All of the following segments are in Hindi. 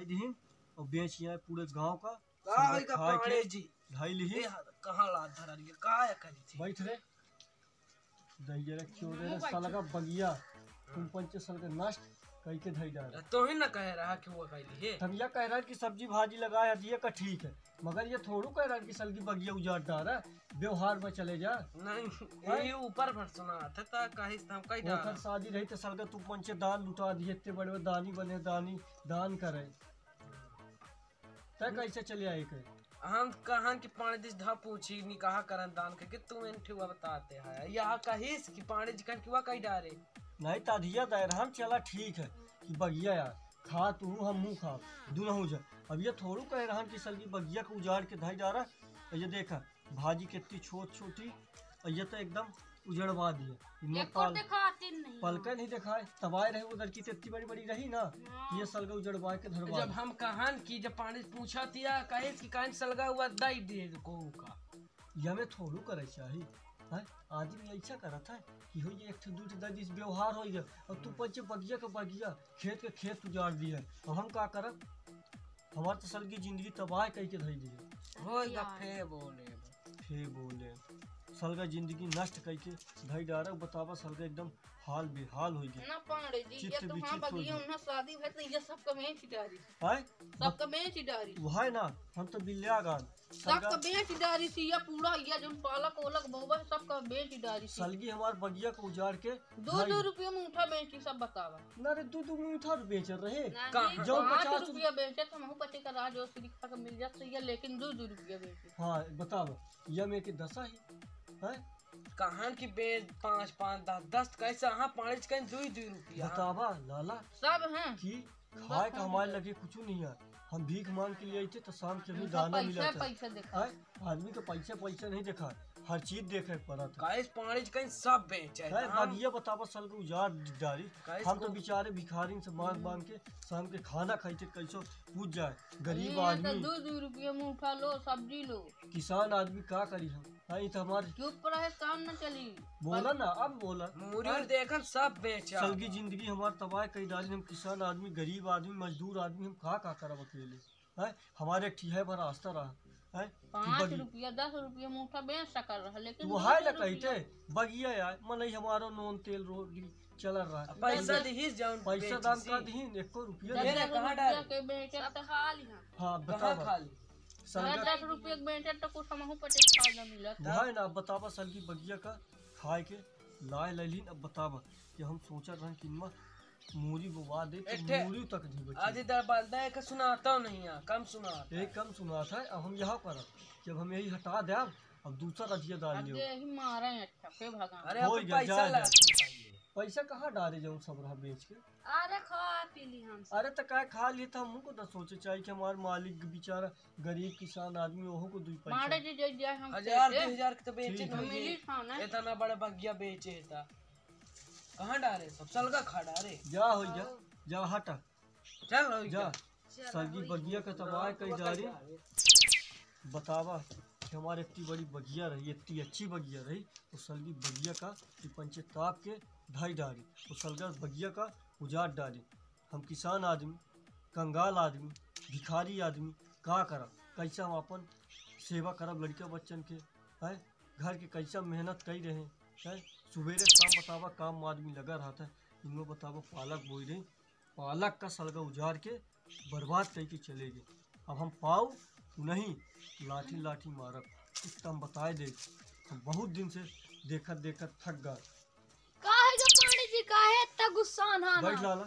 दीन और बेच आए पूरे गांव का का पाड़े जी ढाई ली कहां लात धरा रही का करी थी बैठ रे दही रखियो रे साला का बगिया तुम पंच साल के नष्ट कई के धई डाल तो ही ना कह रहा कि वो कही है तब यह कह रहा है कि सब्जी भाजी लगाया दिए का ठीक है मगर ये थोड़ू कह रहा है कि सल की बगिया उजाड़ डाल रहा है व्यवहार में चले जा नहीं ये ऊपर पर सुना था ता कहीं हम कहीं डाल शादी रही तो सल का तू पंच दान लुटा दिए इतने बड़े दानी बने दान करे तय कैसे चले आए के हम कहां कि पानी दिस धा पूछी निकाह करन दान के तुम इनठुआ बताते हैं यह कहिस कि पानी जी कन किवा कई डारे नहीं ताधिया दायर हम चला ठीक है कि बगिया यार खा तू हम मुँह खा दोनों हो जा अब ये थोड़ू कह रहा कि सल की बगिया को उजाड़ के धाई जा रहा ये देखा भाजी कितनी छोटी और ये तो एकदम उजड़वा दिए पलका नहीं दिखाए तबाही रहे उधर की इतनी बड़ी बड़ी रही ना ये सलगा उजड़वा के धरवा जब हम कहां की जब पानी पूछा दिया कहे कि कान सलगा हुआ दई दे को का ये में थोड़ू करे चाहिए है आदमी ऐसा करत है कि हो ये एक दूठ दस व्यवहार हो गया अब तू पंच बगिया का बगिया खेत के खेत उजाड़ दिए अब हम का करब हमार तो सल की जिंदगी तबाह कह के धई दिए होगा फे बोले सलगा जिंदगी नष्ट करके धई डारा बतावा सलगा एकदम हाल बेहाल हो गया ना पाड़े जी ये तो हां बगिया ना शादी भई तो ये सब का में चिटारी है सब का में चिटारी वहां ना हम तो बिल्लिया गान सब का में चिटारी थी या पूरा ये जो पालक ओलक बोबा सब का में चिटारी थी सलगी हमार बगिया को उजाड़ के 2 रुपया में उठा बेची सब बतावा ना रे 2 में उठा बेच रहे जो 50 रुपया बेचे तो हम पचे का राज और सिलिका का मिल जाता है लेकिन 2 रुपया बेचे हां बताओ ये में के दसा है कहां की बेच 5 10 कैसा हां पानी कहीं 2 रुपया बतावा लाला सब हैं कि खाए का हमारे लगे कुछ नहीं है हम भीख मांग के लिए थे तो शाम के भी दाना मिला था आदमी का पैसा नहीं देखा हर चीज देखे पड़ा था गाइस पानी कहीं सब बेचे है बगिया बतावा सल को उजाड़ डाली हम तो बेचारे भिखारी से मांग के शाम के खाना खाते कैसो पूछ जाए गरीब आदमी 2 रुपया में उठा लो सब्जी लो किसान आदमी का करी हम तो हमारे चुप रहे काम न चली बोला ना अब बोला मुरी देखन सब बेचा सल की जिंदगी हमारे तबाह कई डाली हम किसान आदमी गरीब आदमी मजदूर आदमी हम का करब अकेले है हमारे ठीहे पर आस्था रहा है 5 रुपया 10 रुपया मुठा बेच सकल रहा लेकिन वो है ना कहते बगिया यार मन हमारा नॉन तेल रोटी चल रहा है पैसा दीहिस जाऊन पैसा दाम का दीन 1 रुपया मेरे कहां डाल के बेचे तो खाली हां बता खाली 10 रुपया के बेचे तो कुछ हमहु पचे फायदा मिला है ना बतावा सल की बगिया का खाए के लाए ललीन अब बतावा कि हम सोचा रहन किनमा मूरी बुवा दे तो मूरी तक नहीं बची आधी दर बलदा का सुनाता नहीं है कम सुनाता एक कम सुनाता है अब हम यहाँ पर जब हम यही हटा दे अब दूसरा अधिया डाल लियो यही मारे अच्छा पे भगा अरे अब पैसा ला पैसा कहाँ डाले जाऊँ सब रहा बेच के अरे खा पी ली हम अरे तो क्या खा लिए था हमको तो सोचे चाहिए कि हमारे मालिक बेचारा गरीब किसान आदमी ओहो को 2 पैसा मारे जी जे हम 1000 के तो बेचे मिली खाना इतना बड़ा बगिया बेचे था कहां डाले सब सलगा खा डाले जा हो जा हटा चल जा सलगी बगिया का तबाह कई जा रही बतावा कि हमारे इतनी बड़ी बगिया रही इतनी अच्छी बगिया रही तो सलगी बगिया का पंचायत ताप के ढाई डाली तो सलगा बगिया का उजाड़ डाली हम किसान आदमी कंगाल आदमी भिखारी आदमी का करब कैसा हम अपन सेवा करब लड़के बच्चन के है घर के कैसा मेहनत कर रहे हैं सुबेरे शाम बतावा काम आदमी लगा रहता है इनमें बतावा पालक बोई रही पालक का सलगा उजाड़ के बर्बाद करके चले गए अब हम पाऊ नहीं लाठी लाठी मारब इतना हम बताए दे हम बहुत दिन से देखत थक गए काहे जो पानी जी काहे इतना गुस्सा ना बैठ लाला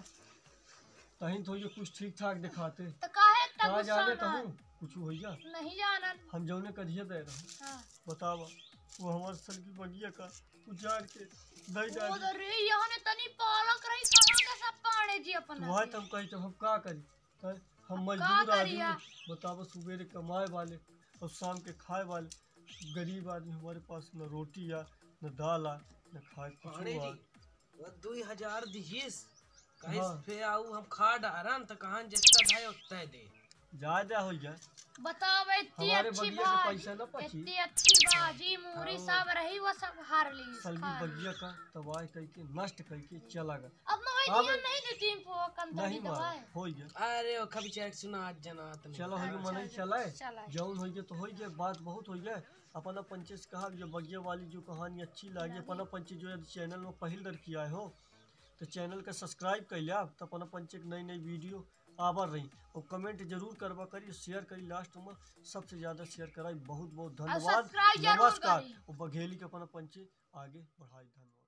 तहीं तो ये कुछ ठीक ठाक दिखाते तो काहे इतना कहाँ गुस्सा जाने ना कहूँ कुछ होइया नहीं जाना हम जौने कधिया दे रहे हां बतावा वो हमारे सर की बगिया का उजाड़ के दई जा वो रे यहाँ ने तनी पालक रही कहां का सब पानी जी अपन वहां तुम कही तो हम का करी हम मजदूर आदमी बतावा सुबेरे कमाए वाले और शाम के खाए वाले गरीब आदमी हमारे पास न रोटी या न दाल आ न खाए कुछ 2000 दिहिस कहीं पे आऊ हम खा डारन त कहां जस्ता भाई उतना दे ज्यादा हो गया। बताओ इतनी हमारे अच्छी बगिया के बाजी, पैसा न बची। इतनी अच्छी बाजी मूरी सब रही वो सब हार ली। सलगी बगिया का तबाह करके नष्ट करके चला गया। अब मैं अब दिया नहीं दी टीम को कंदरी नहीं मार दवाए। हो गया। अरे ओ खबी चेक सुना आज जनात नहीं। चलो हो गया मन चलाए चलाए। जौन हो गया तो हो गया, बात बहुत हो गया। अपना पंचे से कहा जो बगिया वाली जो कहानी अच्छी लगी, अपना पंचे जो यदि चैनल में पहल दर किया हो तो चैनल का सब्सक्राइब कर लिया, तो अपना पंचे की नई नई वीडियो आवर रही। और कमेंट जरूर करवा करिए, शेयर करिए, लास्ट में सबसे ज़्यादा शेयर कराई। बहुत बहुत धन्यवाद, सब्सक्राइब जरूर नमस्कार। करिए। और बघेली के अपना पंचे आगे बढ़ाई। धन्यवाद।